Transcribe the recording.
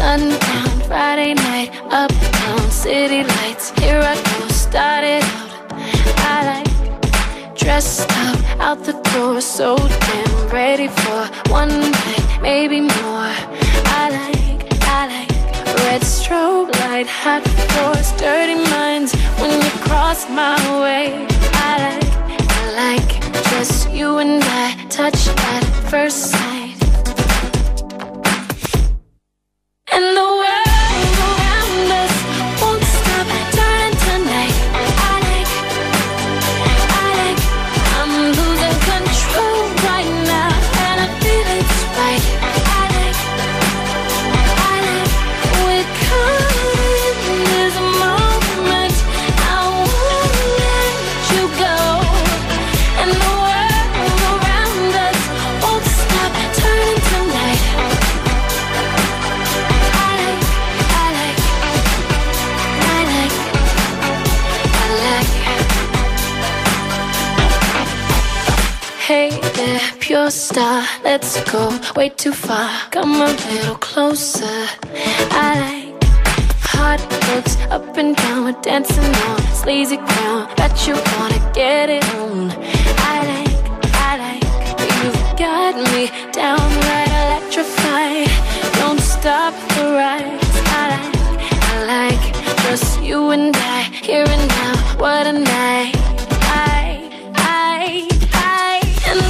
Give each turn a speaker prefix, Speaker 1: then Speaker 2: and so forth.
Speaker 1: sundown, Friday night, uptown, city lights. Here I go, started out. I like dressed up, out the door, so damn ready for one night, maybe more. I like red strobe light, hot floors, dirty minds when you cross my way. I like just you and I, touch at first sight. And the world around us won't stop turning tonight. I like, I'm losing control right now, and I feel it's right. I like, we're caught in this moment. I won't let you go. And the world around us won't stop turning tonight. Hey there, pure star, let's go way too far. Come a little closer. I like hot looks up and down, we're dancing on sleazy ground. Bet you wanna get it on. I like, you've got me downright electrified. Don't stop the ride. I like, just you and I, here and now. What a night.